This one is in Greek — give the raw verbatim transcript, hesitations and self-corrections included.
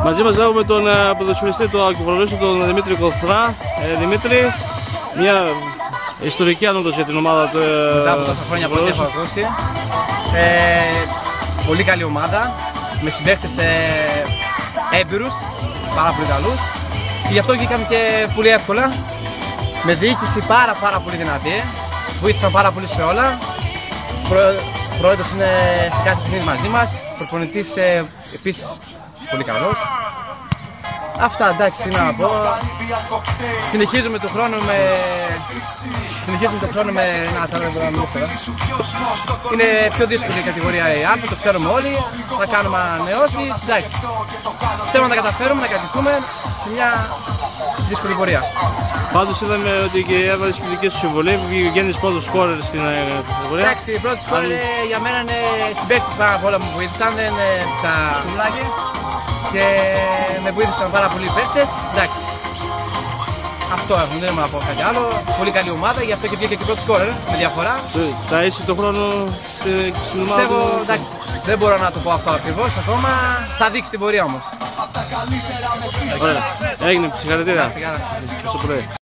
Μαζί μας έχουμε τον ποδοσφαιριστή του Ακυβρολίσου, τον Δημήτρη Κοθρά. Ε, Δημήτρη, μια ιστορική άνοδος για την ομάδα του. Μετά από τόσα χρόνια που έχω ακούσει. Ε, πολύ καλή ομάδα, με συμπαίκτες ε, έμπειρους, πάρα πολύ καλούς. Και γι' αυτό βγήκαμε και πολύ εύκολα. Με διοίκηση πάρα πάρα πολύ δυνατή. Βοήθησαν πάρα πολύ σε όλα. Προ, πρόεδρος είναι σε κάθε παιχνίδι μαζί μας. Προπονητής ε, επίσης πολύ καλός. Αυτά, εντάξει, τι να πω. Συνεχίζουμε το χρόνο με... Συνεχίζουμε το χρόνο με... Να, θα λέω τώρα. Είναι πιο δύσκολη η κατηγορία η Α, το ξέρουμε όλοι. Θα κάνουμε ανανεώσεις, εντάξει. Θέλουμε να τα καταφέρουμε, να κρατηθούμε σε μια δύσκολη πορεία. Πάντως είδαμε ότι και έβαλες και δική σου συμβολή, βγήκε ο Γέννης πρώτος σκόρερ στην κατηγορία. Εντάξει, η πρώτη σκόρερ για μένα είναι συμπαίκτης πάρα πολλά που μου βοήθησαν, δεν είναι τα στουλάκια. Και με βοήθησαν πάρα πολλοί παίκτες. Εντάξει. Αυτό έχουμε, δεν έχουμε να πω κάτι άλλο. Πολύ καλή ομάδα, γι' αυτό και βγήκε και πρώτη σκόρερ με διαφορά. Θα είσαι το χρόνο στην ομάδα Πιστεύω, του. εντάξει, δεν μπορώ να το πω αυτό ακριβώς ακόμα. Θα δείξει την πορεία όμως. Ωραία. Έγινε, συγχαρητήρια.